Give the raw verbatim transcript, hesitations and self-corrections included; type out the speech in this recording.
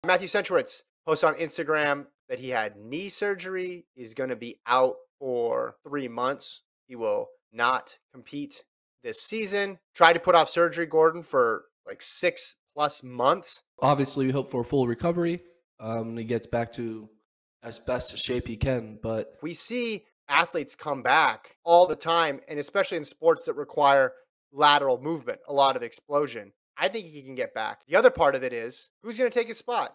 Matthew Centrowitz posts on Instagram that he had knee surgery, is going to be out for three months. He will not compete this season. Tried to put off surgery, Gordon, for like six plus months. Obviously, we hope for a full recovery. Um, and he gets back to as best a shape he can. But We see athletes come back all the time, and especially in sports that require lateral movement, a lot of explosion. I think he can get back. The other part of it is, who's going to take his spot?